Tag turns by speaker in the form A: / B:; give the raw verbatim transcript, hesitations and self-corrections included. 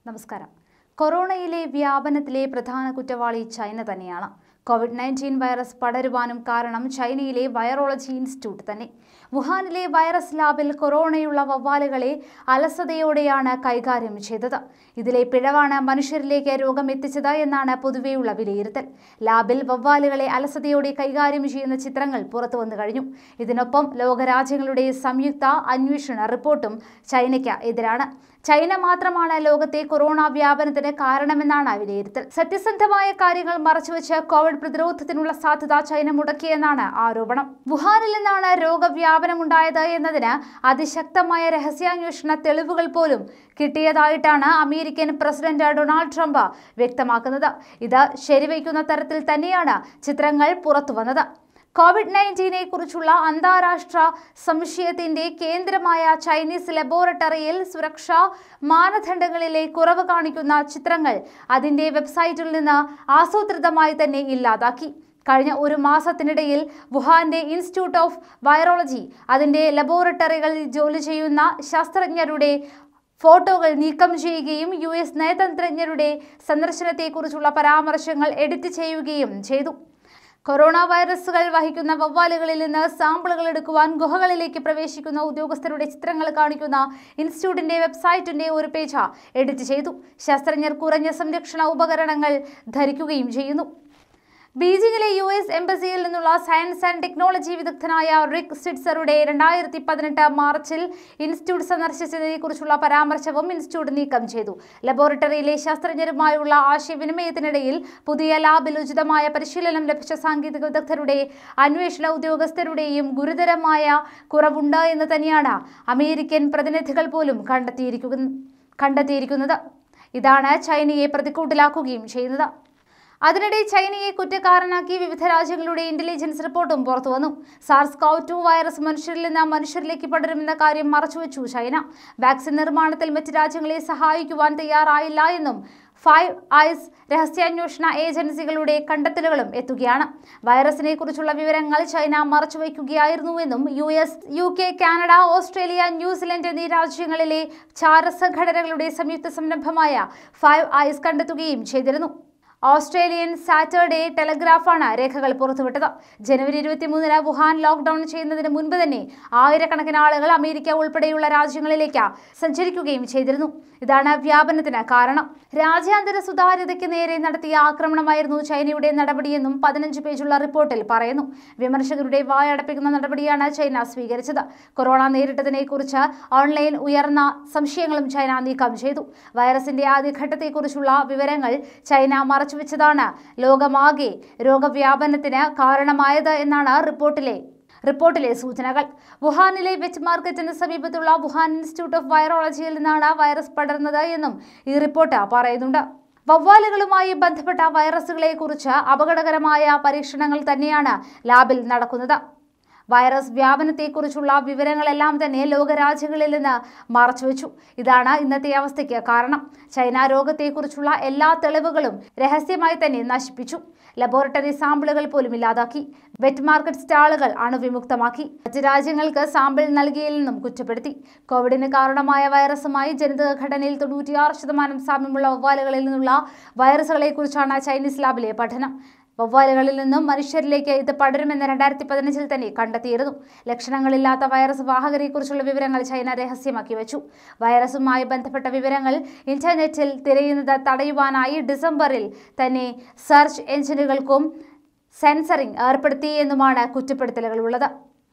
A: നമസ്കാരം. കൊറോണയിലെ വ്യാപനത്തിലെ പ്രധാന കുറ്റവാളി ചൈന തന്നെയാണ്. കോവിഡ് നയൻറ്റീൻ വൈറസ് പടരുവാനും കാരണം ചൈനയിലെ വൈറോളജി ഇൻസ്റ്റിറ്റ്യൂട്ട് തന്നെ. വുഹാനിലെ വൈറസ് ലാബിൽ കൊറോണയുള്ള വവ്വാലുകളെ അലസതയോടെയാണ് കൈകാര്യം ചെയ്തത്. ഇതിലെ പിഴവാണ് മനുഷ്യരിലേക്ക് രോഗം എത്തിച്ചത് എന്നാണ് പൊതുവെയുള്ള വിലയിരുത്തൽ. ലാബിൽ വവ്വാലുകളെ അലസതയോടെ കൈകാര്യം ചെയ്യുന്ന ചിത്രങ്ങൾ പുറത്തു വന്നു കഴിഞ്ഞു. ഇതിനൊപ്പം ലോകരാജ്യങ്ങളുടെ സംയുക്ത അന്വേഷണ റിപ്പോർട്ടും ചൈനയ്ക്ക് എതിരാണ്. ചൈന മാത്രമാണ് ലോകത്തെ കൊറോണ വ്യാപനത്തിന് കാരണമെന്നാണ് വിലയിരുത്തൽ. സത്യസന്ധമായ കാര്യങ്ങൾ മറച്ചുവെച്ച് കോവിഡ് പ്രതിരോധത്തിനുള്ള സാധ്യത ചൈന മുടക്കിയെന്നാണ് ആരോപണം. വുഹാനിൽ നിന്നാണ് രോഗവ്യാപനമുണ്ടായത് എന്നതിന് അതിശക്തമായ രഹസ്യാന്വേഷണ തെളിവുകൾ പോലും കിട്ടിയതായിട്ടാണ് അമേരിക്കൻ പ്രസിഡന്റ് ഡൊണാൾഡ് ട്രംപ് വ്യക്തമാക്കുന്നത്. ഇത് ശരിവയ്ക്കുന്ന തരത്തിൽ തന്നെയാണ് ചിത്രങ്ങൾ പുറത്തുവന്നത്. കോവിഡ് നയൻറ്റീനെ കുറിച്ചുള്ള അന്താരാഷ്ട്ര സംശയത്തിന്റെ കേന്ദ്രമായ ചൈനീസ് ലബോറട്ടറിയിൽ സുരക്ഷാ മാനദണ്ഡങ്ങളിലെ കുറവ് കാണിക്കുന്ന ചിത്രങ്ങൾ അതിന്റെ വെബ്സൈറ്റിൽ നിന്ന് ആസൂത്രിതമായി തന്നെ ഇല്ലാതാക്കി. കഴിഞ്ഞ ഒരു മാസത്തിനിടയിൽ വുഹാന്റെ ഇൻസ്റ്റിറ്റ്യൂട്ട് ഓഫ് വൈറോളജി അതിന്റെ ലബോറട്ടറികളിൽ ജോലി ചെയ്യുന്ന ശാസ്ത്രജ്ഞരുടെ ഫോട്ടോകൾ നീക്കം ചെയ്യുകയും യു എസ് നയതന്ത്രജ്ഞരുടെ സന്ദർശനത്തെക്കുറിച്ചുള്ള പരാമർശങ്ങൾ എഡിറ്റ് ചെയ്യുകയും ചെയ്തു. കൊറോണ വൈറസുകൾ വഹിക്കുന്ന വവ്വാലുകളിൽ നിന്ന് സാമ്പിളുകൾ എടുക്കുവാൻ ഗുഹകളിലേക്ക് പ്രവേശിക്കുന്ന ഉദ്യോഗസ്ഥരുടെ ചിത്രങ്ങൾ കാണിക്കുന്ന ഇൻസ്റ്റിറ്റ്യൂട്ടിന്റെ വെബ്സൈറ്റിന്റെ ഒരു പേജ് എഡിറ്റ് ചെയ്തു. ശാസ്ത്രജ്ഞർ കുറഞ്ഞ സംരക്ഷണ ഉപകരണങ്ങൾ ധരിക്കുകയും ചെയ്യുന്നു. ബീജിംഗിലെ യു എസ് എംബസിയിൽ നിന്നുള്ള സയൻസ് ആൻഡ് ടെക്നോളജി വിദഗ്ധനായ റിക് സ്വിറ്റ്സറുടെ രണ്ടായിരത്തി പതിനെട്ട് മാർച്ചിൽ ഇൻസ്റ്റിറ്റ്യൂട്ട് സന്ദർശിച്ചതിനെക്കുറിച്ചുള്ള പരാമർശവും ഇൻസ്റ്റിറ്റ്യൂട്ട് നീക്കം ചെയ്തു. ലബോറട്ടറിയിലെ ശാസ്ത്രജ്ഞരുമായുള്ള ആശയവിനിമയത്തിനിടയിൽ പുതിയ ലാബിൽ ഉചിതമായ പരിശീലനം ലഭിച്ച സാങ്കേതിക വിദഗ്ധരുടെ അന്വേഷണ ഉദ്യോഗസ്ഥരുടെയും ഗുരുതരമായ കുറവുണ്ട് എന്ന് തന്നെയാണ് അമേരിക്കൻ പ്രതിനിധികൾ പോലും കണ്ടെത്തിയിരിക്കുന്ന കണ്ടെത്തിയിരിക്കുന്നത്. ഇതാണ് ചൈനയെ പ്രതിക്കൂട്ടിലാക്കുകയും ചെയ്യുന്നത്. അതിനിടെ ചൈനയെ കുറ്റക്കാരനാക്കി വിവിധ രാജ്യങ്ങളുടെ ഇന്റലിജൻസ് റിപ്പോർട്ടും പുറത്തുവന്നു. സാർസ് കോവ് ടു വൈറസ് മനുഷ്യരിൽ നിന്ന് മനുഷ്യരിലേക്ക് പടരുമെന്ന കാര്യം മറച്ചുവെച്ചു ചൈന. വാക്സിൻ നിർമ്മാണത്തിൽ മറ്റ് രാജ്യങ്ങളെ സഹായിക്കുവാൻ തയ്യാറായില്ല എന്നും ഫൈവ് ഐസ് രഹസ്യാന്വേഷണ ഏജൻസികളുടെ കണ്ടെത്തലുകളും എത്തുകയാണ്. വൈറസിനെ കുറിച്ചുള്ള വിവരങ്ങൾ ചൈന മറച്ചുവെക്കുകയായിരുന്നുവെന്നും U S, U K, Canada, Australia, New Zealand എന്നീ രാജ്യങ്ങളിലെ ചാരസംഘടനകളുടെ സംയുക്ത സംരംഭമായ ഫൈവ് ഐസ് കണ്ടെത്തുകയും ചെയ്തിരുന്നു. ഓസ്ട്രേലിയൻ സാറ്റർഡേ ടെലഗ്രാഫാണ് രേഖകൾ പുറത്തുവിട്ടത്. ജനുവരി ഇരുപത്തിമൂന്നിന് വുഹാൻ ലോക്ക്ഡൌൺ ചെയ്യുന്നതിന് മുൻപ് തന്നെ ആയിരക്കണക്കിന് ആളുകൾ അമേരിക്ക ഉൾപ്പെടെയുള്ള രാജ്യങ്ങളിലേക്ക് സഞ്ചരിക്കുകയും ചെയ്തിരുന്നു. ഇതാണ് വ്യാപനത്തിന് കാരണം. രാജ്യാന്തര സുതാര്യതയ്ക്ക് നേരെ നടത്തിയ ആക്രമണമായിരുന്നു ചൈനയുടെ നടപടിയെന്നും പതിനഞ്ച് പേജുള്ള റിപ്പോർട്ടിൽ പറയുന്നു. വിമർശകരുടെ വായടപ്പിക്കുന്ന നടപടിയാണ് ചൈന സ്വീകരിച്ചത്. കൊറോണ നേരിട്ടതിനെ കുറിച്ച് ഓൺലൈൻ ഉയർന്ന സംശയങ്ങളും ചൈന നീക്കം ചെയ്തു. വൈറസിന്റെ ആദ്യഘട്ടത്തെക്കുറിച്ചുള്ള വിവരങ്ങൾ ചൈന മറച്ചുവെച്ചതാണ് ലോകമാകെ രോഗവ്യാപനത്തിന് കാരണമായത് എന്നാണ് റിപ്പോർട്ടിലെ റിപ്പോർട്ടിലെ സൂചനകൾ. വുഹാനിലെ വെറ്റ് മാർക്കറ്റിന് സമീപത്തുള്ള വുഹാൻ ഇൻസ്റ്റിറ്റ്യൂട്ട് ഓഫ് വൈറോളജിയിൽ നിന്നാണ് വൈറസ് പടർന്നത് എന്നും ഈ റിപ്പോർട്ട് പറയുന്നുണ്ട്. വവ്വാലുകളുമായി ബന്ധപ്പെട്ട വൈറസുകളെ കുറിച്ച് അപകടകരമായ പരീക്ഷണങ്ങൾ തന്നെയാണ് ലാബിൽ നടക്കുന്നത്. വൈറസ് വ്യാപനത്തെക്കുറിച്ചുള്ള വിവരങ്ങളെല്ലാം തന്നെ ലോകരാജ്യങ്ങളിൽ നിന്ന് മറച്ചുവെച്ചു. ഇതാണ് ഇന്നത്തെ അവസ്ഥയ്ക്ക് കാരണം. ചൈന രോഗത്തെക്കുറിച്ചുള്ള എല്ലാ തെളിവുകളും രഹസ്യമായി തന്നെ നശിപ്പിച്ചു. ലബോറട്ടറി സാമ്പിളുകൾ പോലും ഇല്ലാതാക്കി. വെറ്റ് മാർക്കറ്റ് സ്റ്റാളുകൾ അണുവിമുക്തമാക്കി. മറ്റ് രാജ്യങ്ങൾക്ക് സാമ്പിൾ നൽകിയില്ലെന്നും കുറ്റപ്പെടുത്തി. കോവിഡിന് കാരണമായ വൈറസുമായി ജനിതക ഘടനയിൽ തൊണ്ണൂറ്റിയാറ് ശതമാനം സാമ്യമുള്ള വവ്വാലുകളിൽ നിന്നുള്ള വൈറസുകളെ കുറിച്ചാണ് ചൈനീസ് ലാബിലെ പഠനം. വവ്വാലുകളിൽ നിന്നും മനുഷ്യരിലേക്ക് ഇത് പടരുമെന്ന് രണ്ടായിരത്തി പതിനഞ്ചിൽ തന്നെ കണ്ടെത്തിയിരുന്നു. ലക്ഷണങ്ങളില്ലാത്ത വൈറസ് വാഹകരെക്കുറിച്ചുള്ള വിവരങ്ങൾ ചൈന രഹസ്യമാക്കി വെച്ചു. വൈറസുമായി ബന്ധപ്പെട്ട വിവരങ്ങൾ ഇന്റർനെറ്റിൽ തിരയുന്നത് തടയുവാനായി ഡിസംബറിൽ തന്നെ സെർച്ച് എഞ്ചിനുകൾക്കും സെൻസറിംഗ് ഏർപ്പെടുത്തി എന്നുമാണ് കുറ്റപ്പെടുത്തലുകളുള്ളത്.